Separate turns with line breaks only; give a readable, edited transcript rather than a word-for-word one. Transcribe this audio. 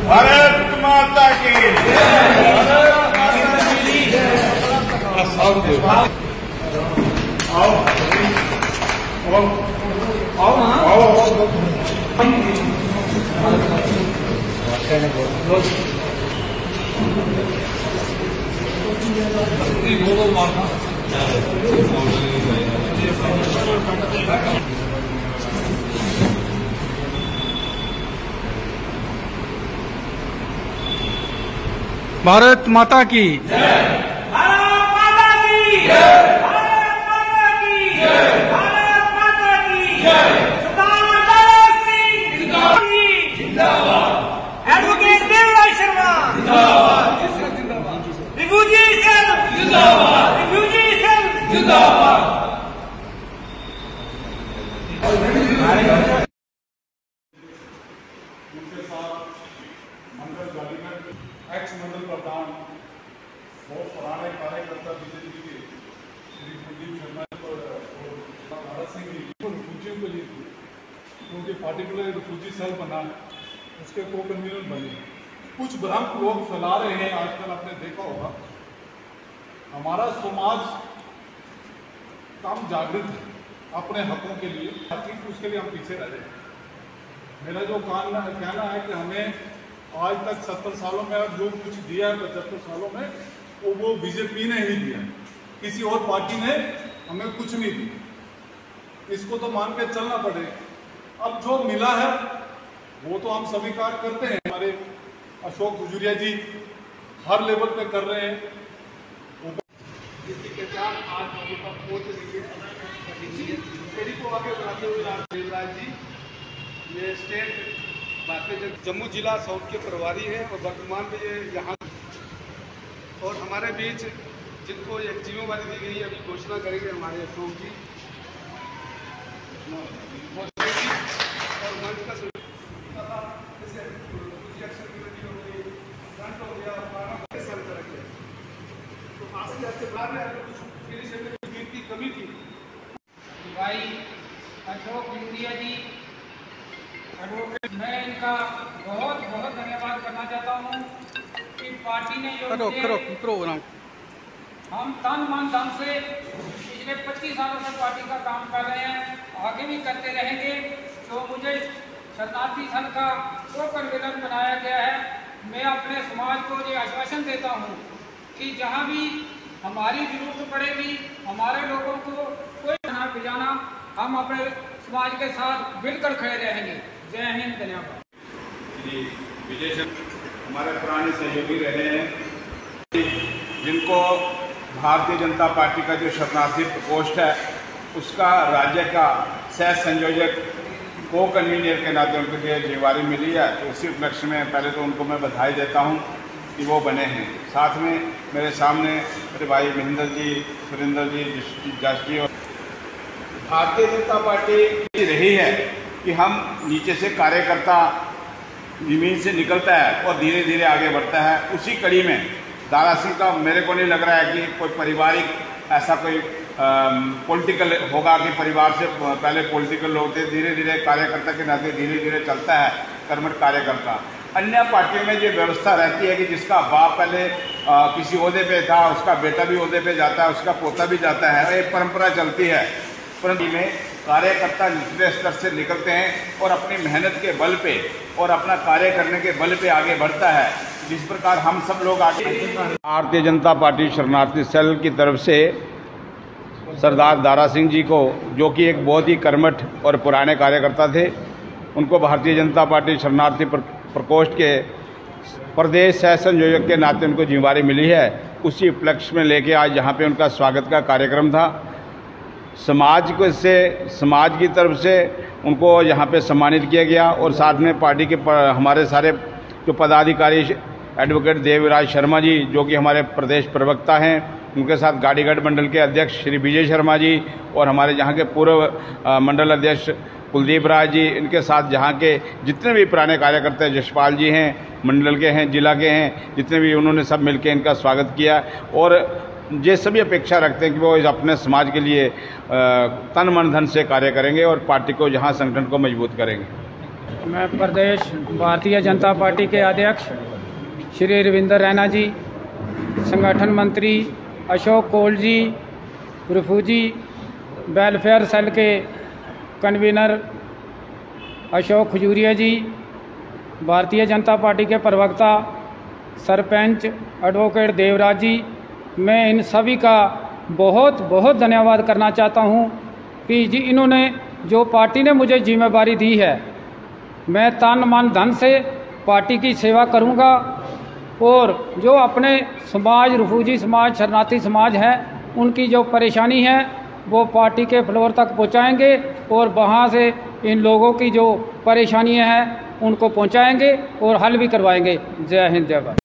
भारत माता की
भारत माता की
भारत माता की भारत माता की भारत माता की सरदार दारा सिंह जिंदाबाद। एडवोकेट देवराज शर्मा जिंदाबाद। रिफ्यूजी सेल जिंदाबाद। रिफ्यूजी सेल जिंदाबाद।
एक्स मंडल प्रधान बहुत पुराने कार्यकर्ता बीजेपी के श्री कुलदीप शर्मा और भारत सिंह जी रिफ्यूजियों को ली थी, क्योंकि पार्टिकुलर रिफ्यूजी सेल बना उसके को कन्वीनर बने। कुछ भ्रम लोग फैला रहे हैं, आजकल आपने देखा होगा। हमारा समाज कम जागृत है अपने हकों के लिए, ताकि उसके लिए हम पीछे रह जाए। मेरा जो कहना है कि हमें आज तक 70 सालों में जो कुछ दिया है 75 सालों में वो बीजेपी ने ही दिया, किसी और पार्टी ने हमें कुछ नहीं दिया। इसको तो मान के चलना पड़ेगा। अब जो मिला है वो तो हम स्वीकार करते हैं। हमारे अशोक गुजरिया जी हर लेवल पे कर रहे हैं, जिसकी पहचान आज लोगों का पहुंच रही है। को आगे बढ़ाते हुए देवराज जी ये स्टेट जम्मू जिला साउथ के प्रभारी हैं और वर्तमान में ये यहाँ और हमारे बीच जिनको एक जिम्मेवारी दी गई है अभी घोषणा करेंगे हमारे अशोक जी और मंच का तो आस्ते आस्ते बाद में की कमी थी।
भाई अशोक गुजरिया जी एडवोकेट, मैं इनका बहुत बहुत धन्यवाद करना चाहता हूँ कि पार्टी ने जो हम तन मन धन से पिछले 25 सालों से पार्टी का काम कर रहे हैं, आगे भी करते रहेंगे। तो मुझे शरणार्थी संघ का को कन्वीनर बनाया गया है। मैं अपने समाज को ये आश्वासन देता हूँ कि जहाँ भी हमारी जरूरत पड़ेगी, हमारे लोगों को कोई बना भिजाना, हम अपने समाज के साथ मिलकर खड़े रहेंगे। जय हिंद, धन्यवाद।
श्री विजय हमारे पुराने सहयोगी रहे हैं, जिनको भारतीय जनता पार्टी का जो शरणार्थी प्रकोष्ठ है उसका राज्य का सह संयोजक को कन्वीनर के नाते उनको जिम्मेवारी मिली है। तो उसी उपलक्ष्य में पहले तो उनको मैं बधाई देता हूं कि वो बने हैं। साथ में मेरे सामने मेरे भाई महेंद्र जी, सुरेंद्र जी, जस जी। और भारतीय जनता पार्टी रही है कि हम नीचे से कार्यकर्ता जमीन से निकलता है और धीरे धीरे आगे बढ़ता है। उसी कड़ी में दारा सिंह का मेरे को नहीं लग रहा है कि कोई पारिवारिक ऐसा कोई पॉलिटिकल होगा कि परिवार से पहले पॉलिटिकल लोग थे, धीरे धीरे कार्यकर्ता के नाते धीरे धीरे चलता है कर्मठ कार्यकर्ता। अन्य पार्टियों में ये व्यवस्था रहती है कि जिसका बाप पहले किसी ओहदे पे था, उसका बेटा भी ओहदे पे जाता है, उसका पोता भी जाता है, एक परंपरा चलती है। परंतु में कार्यकर्ता निचले स्तर से निकलते हैं और अपनी मेहनत के बल पे और अपना कार्य करने के बल पे आगे बढ़ता है, जिस प्रकार हम सब लोग आगे। भारतीय जनता पार्टी शरणार्थी सेल की तरफ से सरदार दारा सिंह जी को, जो कि एक बहुत ही कर्मठ और पुराने कार्यकर्ता थे, उनको भारतीय जनता पार्टी शरणार्थी प्रकोष्ठ के प्रदेश सह संयोजक के नाते उनको जिम्मेवारी मिली है। उसी उपलक्ष्य में लेके आज यहाँ पे उनका स्वागत का कार्यक्रम था। समाज की तरफ से उनको यहाँ पे सम्मानित किया गया और साथ में पार्टी के हमारे सारे जो पदाधिकारी एडवोकेट देवराज शर्मा जी, जो कि हमारे प्रदेश प्रवक्ता हैं, उनके साथ गाड़ीगढ़ मंडल के अध्यक्ष श्री विजय शर्मा जी और हमारे यहाँ के पूर्व मंडल अध्यक्ष कुलदीप राज जी, इनके साथ जहाँ के जितने भी पुराने कार्यकर्ता जसपाल जी हैं, मंडल के हैं, जिला के हैं, जितने भी, उन्होंने सब मिलकर इनका स्वागत किया। और ये सभी अपेक्षा रखते हैं कि वो अपने समाज के लिए तन मन धन से कार्य करेंगे और पार्टी को, जहाँ संगठन को मजबूत करेंगे।
मैं प्रदेश भारतीय जनता पार्टी के अध्यक्ष श्री रविंद्र रैना जी, संगठन मंत्री Ashok Kaul ji, refugee welfare cell के कन्वीनर अशोक खजूरिया जी, भारतीय जनता पार्टी के प्रवक्ता सरपंच एडवोकेट देवराज जी, मैं इन सभी का बहुत बहुत धन्यवाद करना चाहता हूं कि जी इन्होंने जो पार्टी ने मुझे जिम्मेवारी दी है, मैं तन मन धन से पार्टी की सेवा करूंगा और जो अपने समाज, रिफ्यूजी समाज, शरणार्थी समाज है, उनकी जो परेशानी है वो पार्टी के फ्लोर तक पहुंचाएंगे और वहां से इन लोगों की जो परेशानियां हैं उनको पहुंचाएंगे और हल भी करवाएंगे। जय हिंद, जय भारत।